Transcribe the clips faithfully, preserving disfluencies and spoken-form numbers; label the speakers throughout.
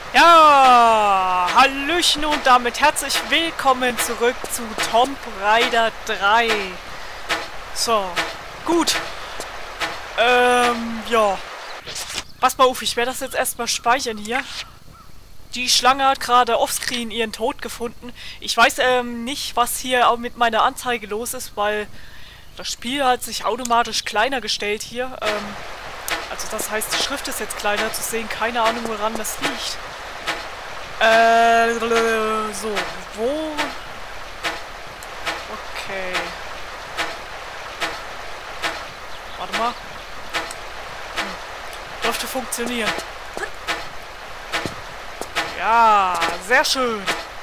Speaker 1: Ja, hallöchen und damit herzlich willkommen zurück zu Tomb Raider drei. So, gut. Ähm, ja. Pass mal auf, ich werde das jetzt erstmal speichern hier. Die Schlange hat gerade offscreen ihren Tod gefunden. Ich weiß ähm, nicht, was hier auch mit meiner Anzeige los ist, weil das Spiel hat sich automatisch kleiner gestellt hier. Ähm, also das heißt, die Schrift ist jetzt kleiner zu sehen. Keine Ahnung, woran das liegt. Äh, so, wo? Okay. Warte mal. Hm. Dürfte funktionieren. Ja, sehr schön.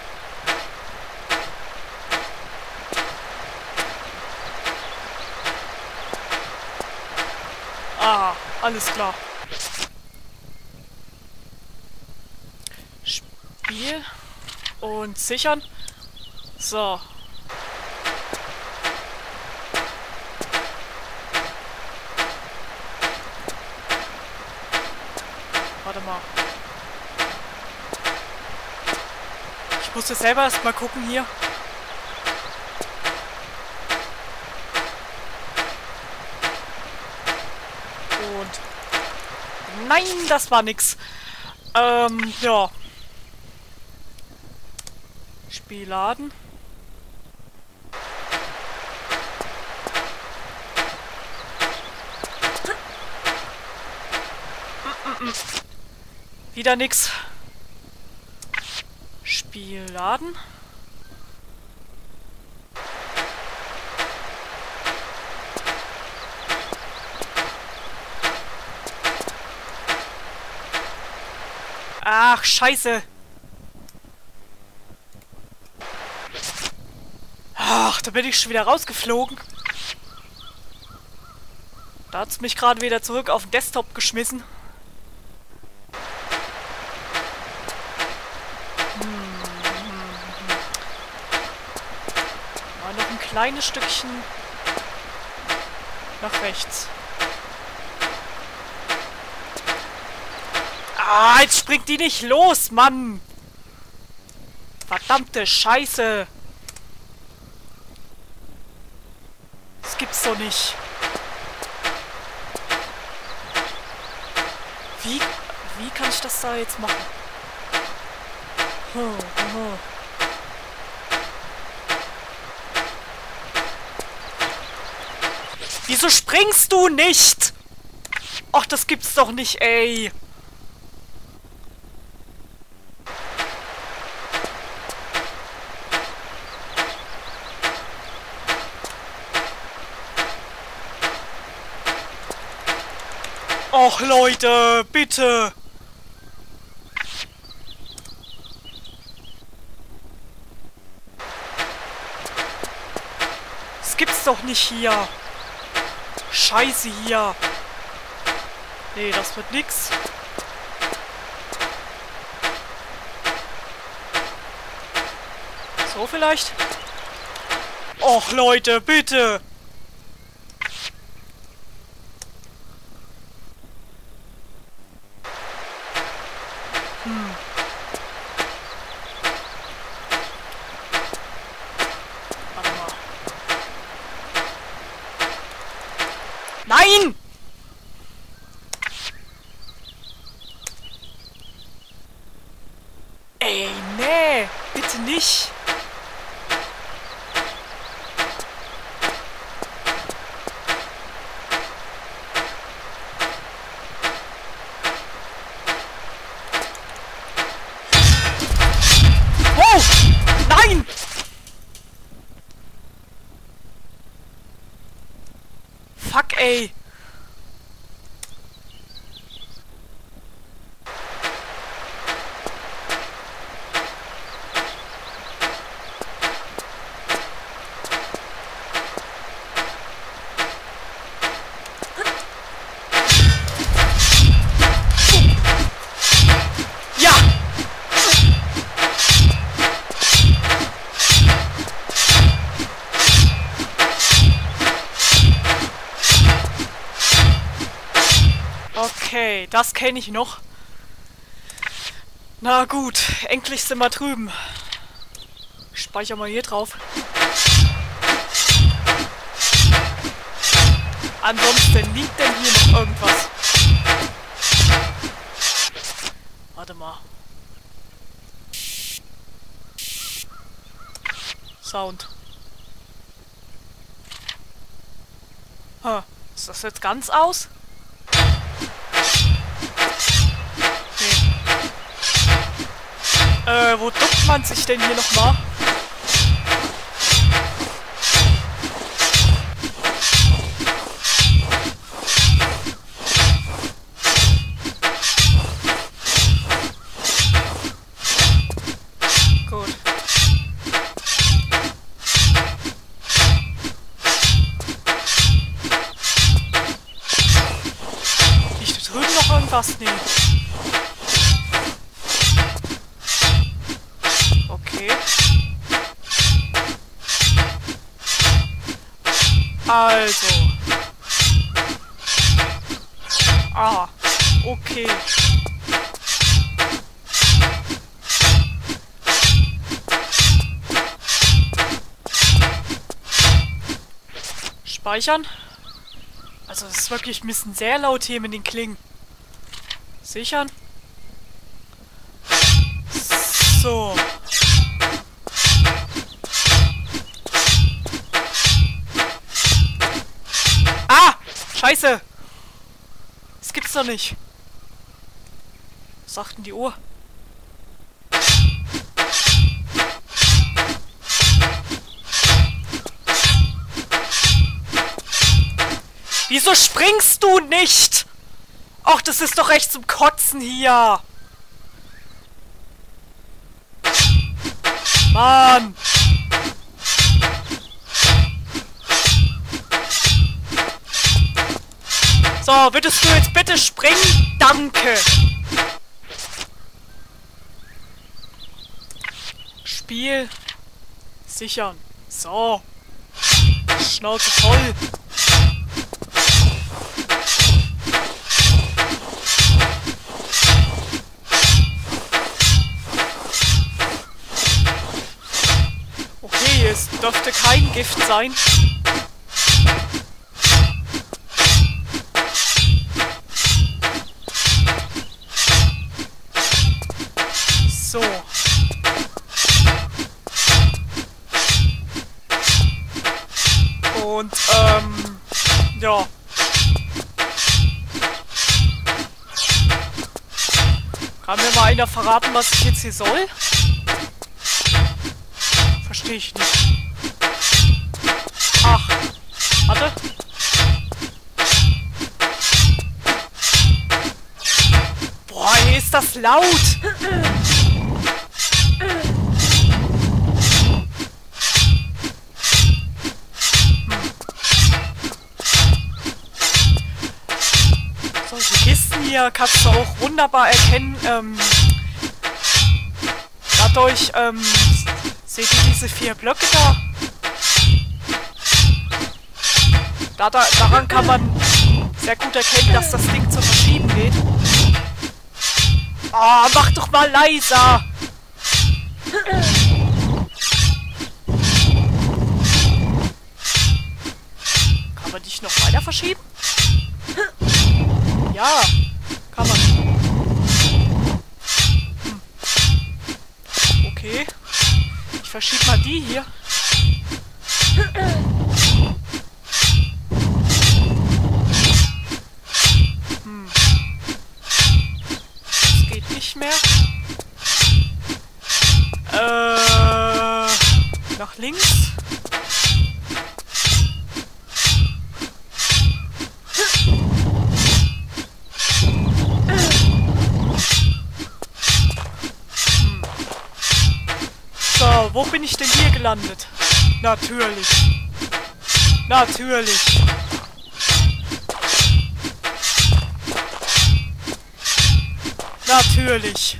Speaker 1: Ah, alles klar. Spiel und sichern. So. Warte mal. Ich muss jetzt selber erst mal gucken hier. Und nein, das war nix. Ähm, ja. Spiel laden. Mm -mm -mm. Wieder nix. Spiel laden. Ach, scheiße. Ach, da bin ich schon wieder rausgeflogen. Da hat es mich gerade wieder zurück auf den Desktop geschmissen. Hm. Mal noch ein kleines Stückchen nach rechts. Ah, jetzt springt die nicht los, Mann! Verdammte Scheiße! Das gibt's doch nicht. Wie, wie kann ich das da jetzt machen? Hm, hm. Wieso springst du nicht? Ach, das gibt's doch nicht, ey. Och, Leute, bitte! Das gibt's doch nicht hier! Scheiße hier! Nee, das wird nix. So vielleicht? Och, Leute, bitte! Hm. Warte mal. Nein! Ey, nee! Bitte nicht! Nein! Fuck, ey! Ja! Okay, das kenne ich noch. Na gut, endlich sind wir drüben. Ich speichere mal hier drauf. Ansonsten liegt denn hier noch irgendwas? Warte mal. Sound. Huh. Ist das jetzt ganz aus? Nee. Äh, wo duckt man sich denn hier nochmal? Was? Nee. Okay. Also. Ah. Okay. Speichern. Also es ist wirklich ein bisschen sehr laut hier mit den Klingen. Sichern. So. Ah! Scheiße! Das gibt's doch nicht. Was sagt denn die Uhr? Wieso springst du nicht? Och, das ist doch echt zum Kotzen hier. Mann. So, würdest du jetzt bitte springen? Danke. Spiel. Sichern. So. Schnauze voll. Es dürfte kein Gift sein. So. Und, ähm, ja. Kann mir mal einer verraten, was ich jetzt hier soll? Verstehe ich nicht. Ach, warte. Boah, hier ist das laut. Solche Kisten hier kannst du auch wunderbar erkennen. Ähm, dadurch, ähm, seht ihr diese vier Blöcke da? Da, da? Daran kann man sehr gut erkennen, dass das Ding zu verschieben geht. Oh, mach doch mal leiser! Kann man dich noch weiter verschieben? Ja, kann man. Hm. Okay. Ich verschiebe mal die hier. Hm. Das geht nicht mehr. Äh, nach links. So, wo bin ich denn hier gelandet? Natürlich. Natürlich. Natürlich.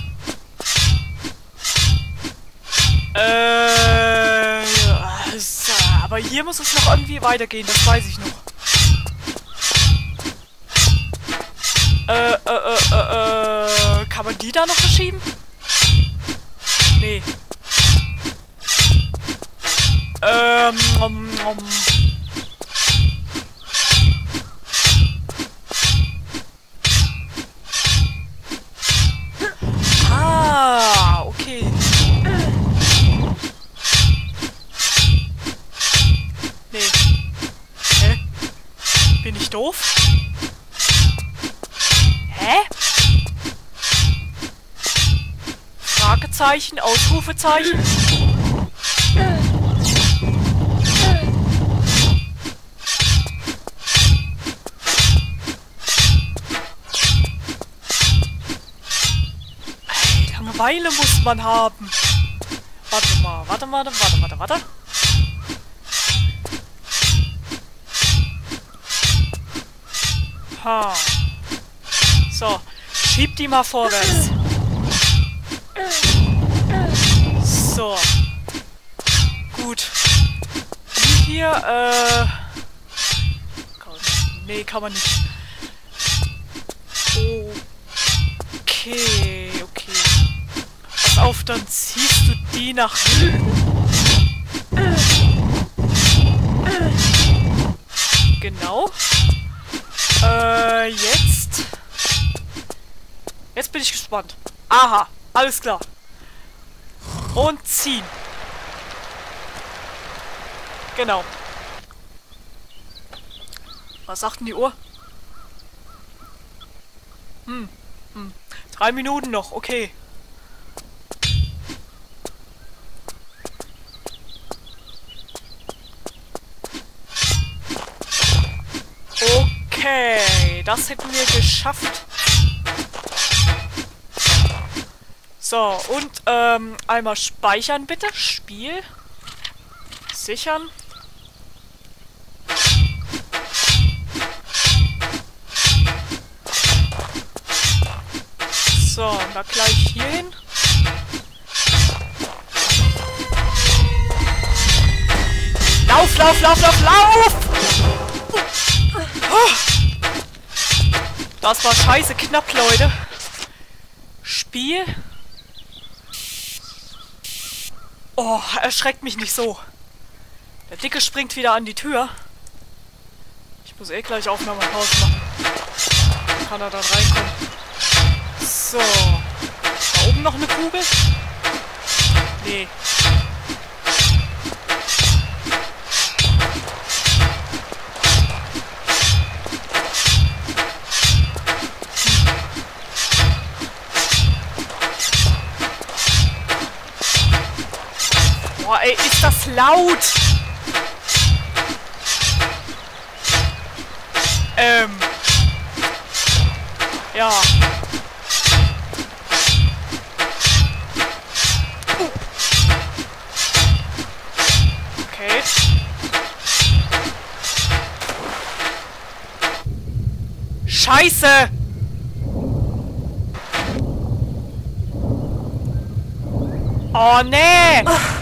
Speaker 1: Äh, aber hier muss es noch irgendwie weitergehen, das weiß ich noch. Äh, äh, äh, äh, kann man die da noch verschieben? Nee. Ähm, um, um. Ah, okay. Nee. Hä? Bin ich doof? Hä? Fragezeichen, Ausrufezeichen. Ey, Langeweile muss man haben. Warte mal, warte mal, warte, warte, warte. Ha. So, schieb die mal vorwärts. So. Gut. Die hier, äh... nee, kann man nicht. Okay, okay. Pass auf, dann ziehst du die nach hinten. Genau. Äh, jetzt... Jetzt bin ich gespannt. Aha, alles klar. Und ziehen. Genau. Was sagt denn die Uhr? Hm, hm. Drei Minuten noch, okay. Okay, das hätten wir geschafft. So, und ähm, einmal speichern bitte. Spiel. Sichern. So, und da gleich hier hin. Lauf, lauf, lauf, lauf, lauf! Das war scheiße knapp, Leute. Spiel. Oh, erschreckt mich nicht so. Der Dicke springt wieder an die Tür. Ich muss eh gleich Aufnahmepause machen. Dann kann er dann reinkommen. So. Da oben noch eine Kugel? Nee. Boah, ey, ist das laut! Ähm. Ja. Okay. Scheiße! Oh, nee!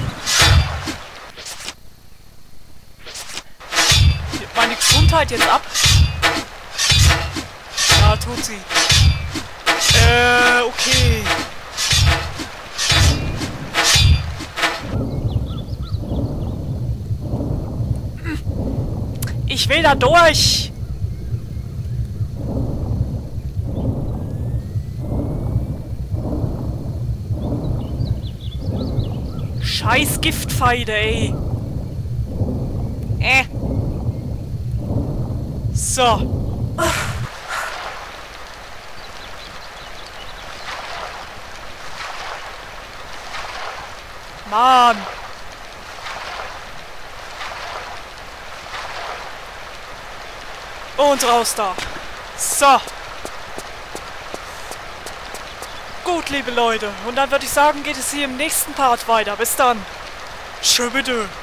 Speaker 1: Gibt meine Gesundheit jetzt ab? Ja, tut sie. Äh, okay. Ich will da durch! Scheiß Giftpfeile, ey! Äh. So. Mann! Und raus da! So! Gut, liebe Leute, und dann würde ich sagen, geht es hier im nächsten Part weiter. Bis dann! Tschö bitte!